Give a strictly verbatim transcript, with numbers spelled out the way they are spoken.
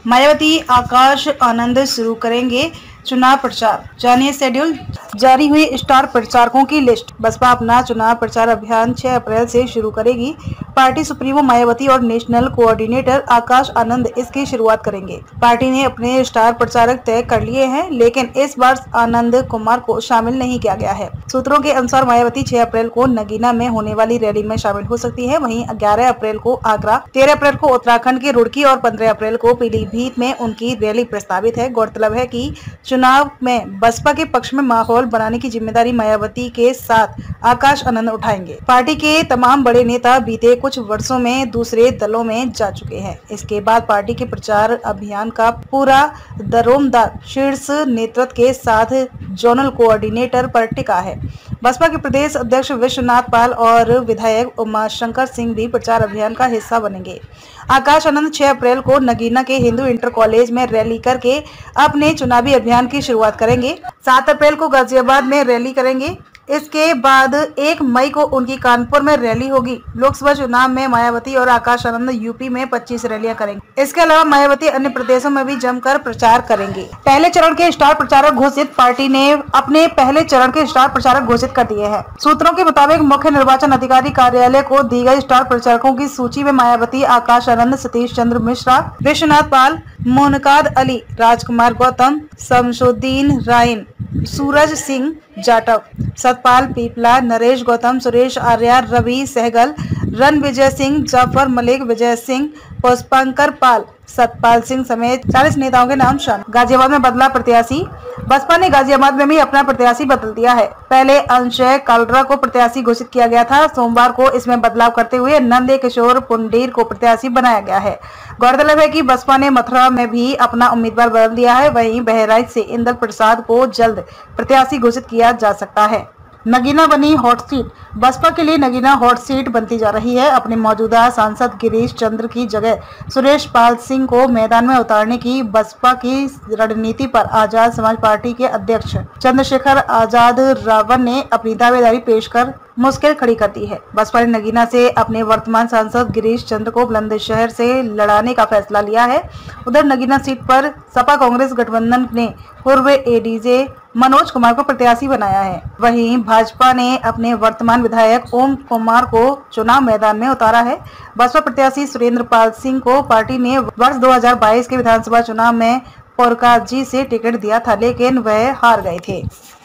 मायावती आकाश आनंद शुरू करेंगे चुनाव प्रचार, जानिए शेड्यूल। जारी हुई स्टार प्रचारकों की लिस्ट। बसपा अपना चुनाव प्रचार अभियान छह अप्रैल से शुरू करेगी। पार्टी सुप्रीमो मायावती और नेशनल कोऑर्डिनेटर आकाश आनंद इसकी शुरुआत करेंगे। पार्टी ने अपने स्टार प्रचारक तय कर लिए हैं, लेकिन इस बार आनंद कुमार को शामिल नहीं किया गया है। सूत्रों के अनुसार मायावती छह अप्रैल को नगीना में होने वाली रैली में शामिल हो सकती है। वहीं ग्यारह अप्रैल को आगरा, तेरह अप्रैल को उत्तराखंड के रुड़की और पंद्रह अप्रैल को पीलीभीत में उनकी रैली प्रस्तावित है। गौरतलब है कि चुनाव में बसपा के पक्ष में माहौल बनाने की जिम्मेदारी मायावती के साथ आकाश आनंद उठाएंगे। पार्टी के तमाम बड़े नेता बीते कुछ वर्षों में दूसरे दलों में जा चुके हैं। इसके बाद पार्टी के प्रचार अभियान का पूरा दरोमदार शीर्ष नेतृत्व के साथ जोनल कोऑर्डिनेटर पर टिका है। बसपा के प्रदेश अध्यक्ष विश्वनाथ पाल और विधायक उमाशंकर सिंह भी प्रचार अभियान का हिस्सा बनेंगे। आकाश आनंद छह अप्रैल को नगीना के हिंदू इंटर कॉलेज में रैली करके अपने चुनावी अभियान की शुरुआत करेंगे। सात अप्रैल को गाजियाबाद में रैली करेंगे। इसके बाद एक मई को उनकी कानपुर में रैली होगी। लोकसभा चुनाव में मायावती और आकाश आनंद यूपी में पच्चीस रैलियां करेंगे। इसके अलावा मायावती अन्य प्रदेशों में भी जमकर प्रचार करेंगे। पहले चरण के स्टार प्रचारक घोषित। पार्टी ने अपने पहले चरण के स्टार प्रचारक घोषित कर दिए हैं। सूत्रों के मुताबिक मुख्य निर्वाचन अधिकारी कार्यालय को दी गई स्टार प्रचारकों की सूची में मायावती, आकाश आनंद, सतीश चंद्र मिश्रा, विश्वनाथ पाल, मोनकाद अली, राजकुमार गौतम, शमसुद्दीन राइन, सूरज सिंह जाटव, सतपाल पीपला, नरेश गौतम, सुरेश आर्या, रवि सहगल, रणविजय सिंह, जाफर मलिक, विजय सिंह, पुष्पंकर पाल, सतपाल सिंह समेत चालीस नेताओं के नाम शामिल। गाजियाबाद में बदला प्रत्याशी। बसपा ने गाजियाबाद में भी अपना प्रत्याशी बदल दिया है। पहले अंशय कालरा को प्रत्याशी घोषित किया गया था। सोमवार को इसमें बदलाव करते हुए नंद किशोर पुंडीर को प्रत्याशी बनाया गया है। गौरतलब है कि बसपा ने मथुरा में भी अपना उम्मीदवार बदल दिया है। वहीं बहराइच से इंदल प्रसाद को जल्द प्रत्याशी घोषित किया जा सकता है। नगीना बनी हॉट सीट। बसपा के लिए नगीना हॉट सीट बनती जा रही है। अपने मौजूदा सांसद गिरीश चंद्र की जगह सुरेश पाल सिंह को मैदान में उतारने की बसपा की रणनीति पर आजाद समाज पार्टी के अध्यक्ष चंद्रशेखर आजाद रावण ने अपनी दावेदारी पेश कर मुश्किल खड़ी कर दी है। बसपा ने नगीना से अपने वर्तमान सांसद गिरीश चंद्र को बुलंदशहर से लड़ाने का फैसला लिया है। उधर नगीना सीट पर सपा कांग्रेस गठबंधन ने पूर्व एडीजे मनोज कुमार को प्रत्याशी बनाया है। वहीं भाजपा ने अपने वर्तमान विधायक ओम कुमार को चुनाव मैदान में उतारा है। बसपा प्रत्याशी सुरेंद्र पाल सिंह को पार्टी ने वर्ष दो हज़ार बाईस के विधानसभा चुनाव में पोरकाजी से टिकट दिया था, लेकिन वह हार गए थे।